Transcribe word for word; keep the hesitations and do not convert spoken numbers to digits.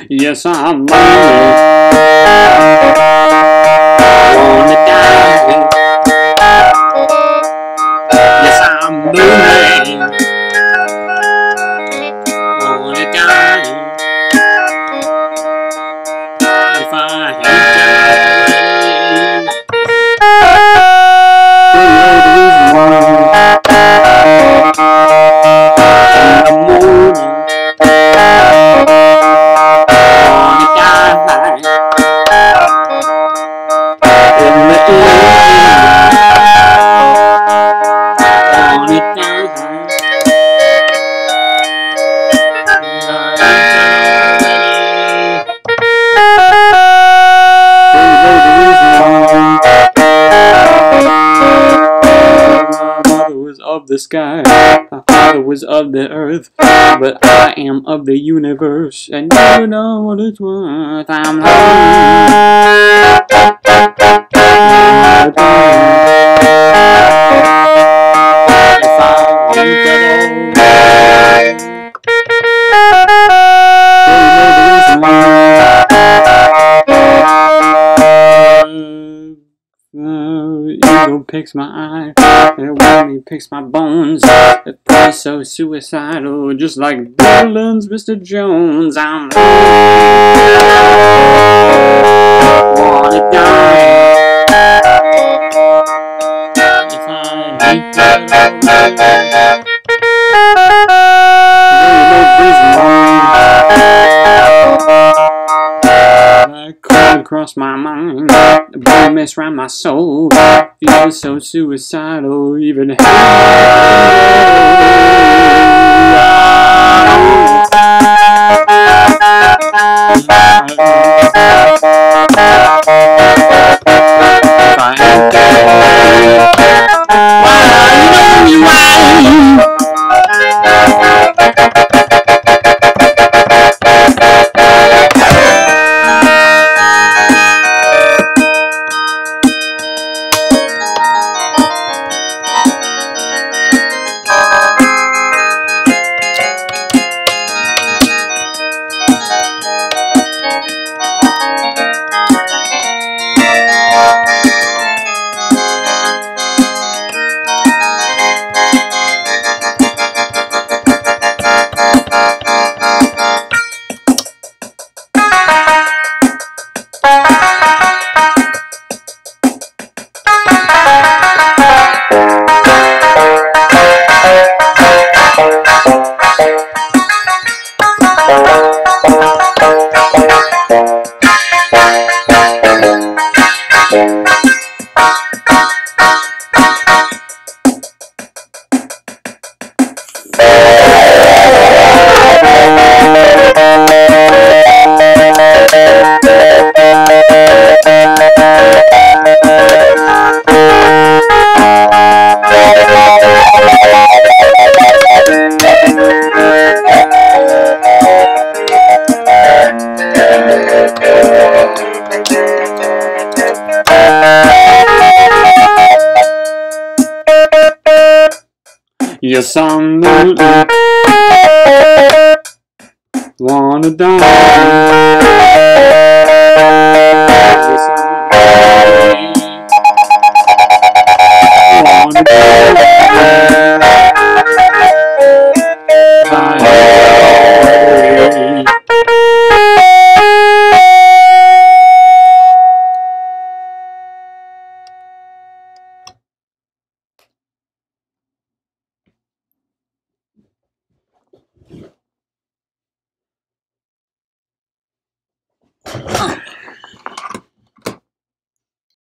Yes, I'm lonely. Wanna die. Yes, I'm lonely. Wanna die. If I hate of the sky, my father was of the earth, but I am of the universe, and you know what it's worth. I'm Ego picks my eye, and when he picks my bones, it feels so suicidal, just like Dylan's Mister Jones. I'm wanna die. If I hate that, cross my mind, the blue mist round my soul, feels so suicidal, even hell. If I ain't there, why, you know why? Yes, I'm lonely, wanna die.